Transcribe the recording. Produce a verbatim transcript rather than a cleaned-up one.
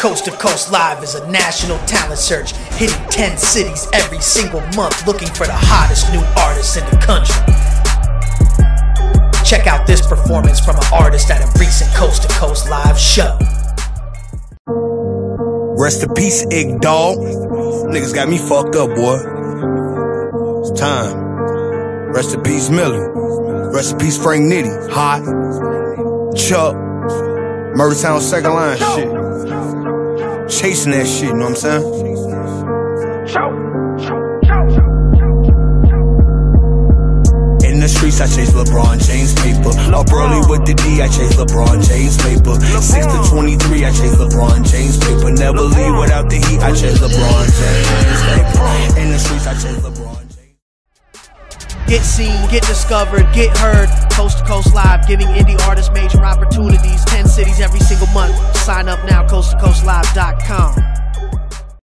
Coast to Coast Live is a national talent search, hitting ten cities every single month, looking for the hottest new artists in the country. Check out this performance from an artist at a recent Coast to Coast Live show. Rest in peace, Ig Dog. Niggas got me fucked up, boy. It's time. Rest in peace, Miller. Rest in peace, Frank Nitty. Hot. Chuck. Murder Town second line shit. Chasing that shit, you know what I'm saying? In the streets, I chase LeBron James paper. Up early with the D, I chase LeBron James paper. six to twenty-three, I chase LeBron James paper. Never leave without the heat, I chase LeBron James paper. In the streets, I chase LeBron James. Get seen, get discovered, get heard. Coast to Coast Live, giving indie artists major opportunities. ten cities every single month. Sign up now, coast to coast live dot com.